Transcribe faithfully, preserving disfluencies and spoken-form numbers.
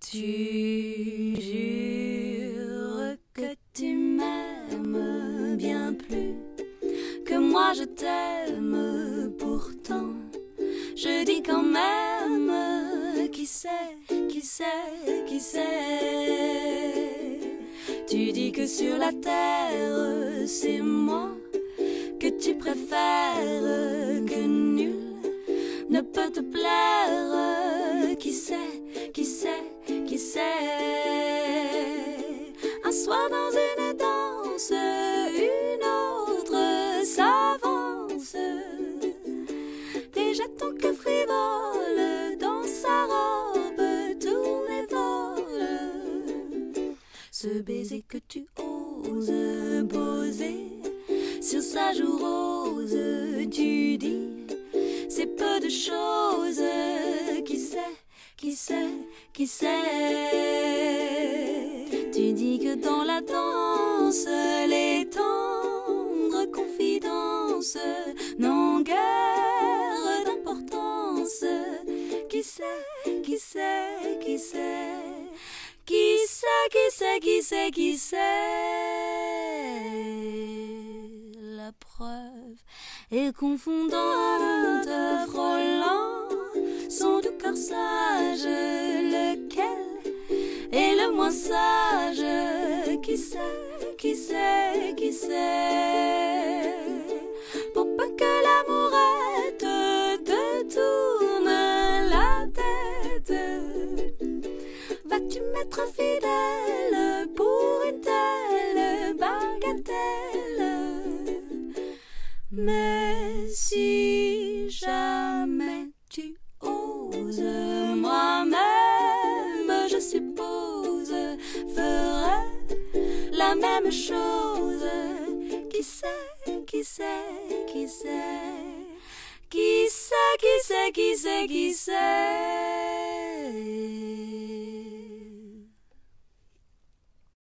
Tu jures que tu m'aimes bien plus que moi je t'aime. Pourtant je dis quand même, qui sait, qui sait, qui sait. Tu dis que sur la terre c'est moi que tu préfères, que nul ne peut te plaire. Qui sait, qui sait, qui sait. Un soir dans une danse, une autre s'avance. Déjà ton cœur frivole, dans sa robe tous mes vols. Ce baiser que tu oses poser sur sa joue rose, tu dis c'est peu de choses. Qui sait, qui sait, qui sait. Tu dis que dans la danse les tendres confidences n'ont guère d'importance. Qui sait, qui sait, qui sait. Qui sait, qui sait, qui sait, qui sait. La preuve est confondante, frôlant son doux cœur sage. Lequel est le moins sage? Qui sait, qui sait, qui sait. Pour peu que l'amourette te tourne la tête, vas-tu m'être fidèle pour une telle bagatelle? Mais si jamais tu oses, moi-même, je suppose, ferais la même chose. Qui sait, qui sait, qui sait. Qui sait, qui sait, qui sait, qui sait.